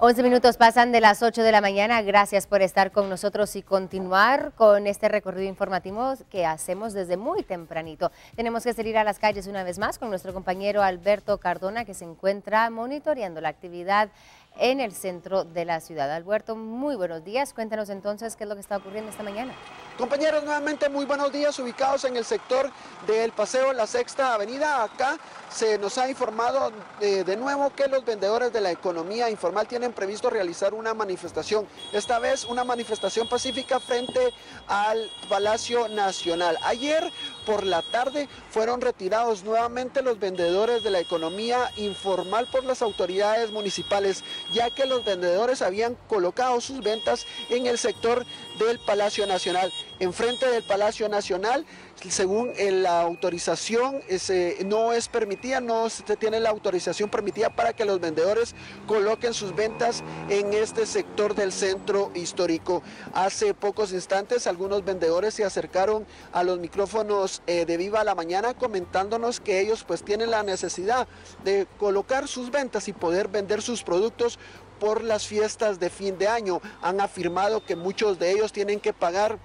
11 minutos pasan de las 8 de la mañana. Gracias por estar con nosotros y continuar con este recorrido informativo que hacemos desde muy tempranito. Tenemos que salir a las calles una vez más con nuestro compañero Alberto Cardona, que se encuentra monitoreando la actividad en el centro de la ciudad. Alberto, muy buenos días. Cuéntanos entonces qué es lo que está ocurriendo esta mañana. Compañeros, nuevamente muy buenos días, ubicados en el sector del Paseo La Sexta Avenida. Acá se nos ha informado de nuevo que los vendedores de la economía informal tienen previsto realizar una manifestación, esta vez una manifestación pacífica frente al Palacio Nacional. Ayer por la tarde fueron retirados nuevamente los vendedores de la economía informal por las autoridades municipales, ya que los vendedores habían colocado sus ventas en el sector del Palacio Nacional. Enfrente del Palacio Nacional, según la autorización, no se tiene la autorización permitida para que los vendedores coloquen sus ventas en este sector del centro histórico. Hace pocos instantes algunos vendedores se acercaron a los micrófonos de Viva la Mañana comentándonos que ellos pues tienen la necesidad de colocar sus ventas y poder vender sus productos por las fiestas de fin de año. Han afirmado que muchos de ellos tienen que pagar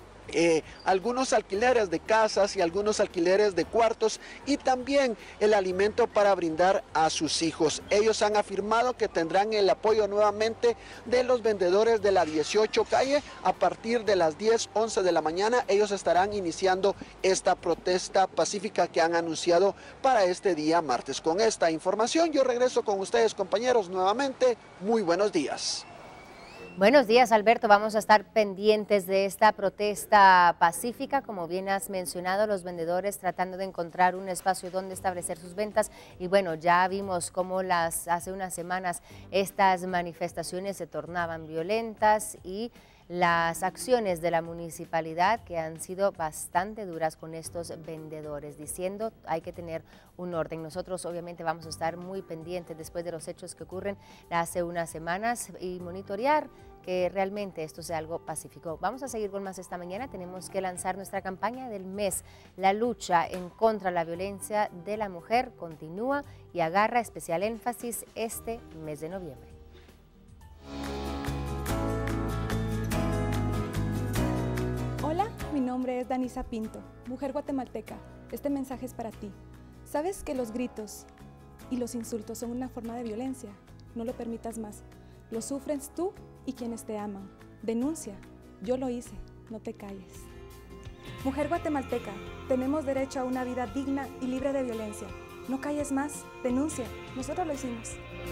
algunos alquileres de casas y algunos alquileres de cuartos y también el alimento para brindar a sus hijos. Ellos han afirmado que tendrán el apoyo nuevamente de los vendedores de la 18 calle a partir de las 10:11 de la mañana. Ellos estarán iniciando esta protesta pacífica que han anunciado para este día martes. Con esta información yo regreso con ustedes, compañeros, nuevamente. Muy buenos días. Buenos días, Alberto. Vamos a estar pendientes de esta protesta pacífica. Como bien has mencionado, los vendedores tratando de encontrar un espacio donde establecer sus ventas. Y bueno, ya vimos cómo hace unas semanas estas manifestaciones se tornaban violentas y las acciones de la municipalidad que han sido bastante duras con estos vendedores, diciendo hay que tener un orden. Nosotros obviamente vamos a estar muy pendientes después de los hechos que ocurren hace unas semanas y monitorear que realmente esto sea algo pacífico. Vamos a seguir con más esta mañana. Tenemos que lanzar nuestra campaña del mes. La lucha en contra de la violencia de la mujer continúa y agarra especial énfasis este mes de noviembre. Hola, mi nombre es Danisa Pinto, mujer guatemalteca. Este mensaje es para ti. ¿Sabes que los gritos y los insultos son una forma de violencia? No lo permitas más. Lo sufres tú y quienes te aman. Denuncia. Yo lo hice. No te calles. Mujer guatemalteca, tenemos derecho a una vida digna y libre de violencia. No calles más. Denuncia. Nosotros lo hicimos.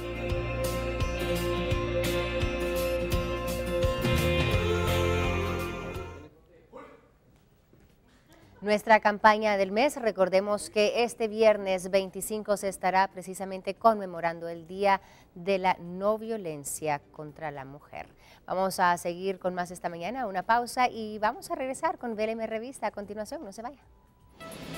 Nuestra campaña del mes, recordemos que este viernes 25 se estará precisamente conmemorando el Día de la No Violencia contra la Mujer. Vamos a seguir con más esta mañana, una pausa y vamos a regresar con VLM Revista a continuación, no se vaya.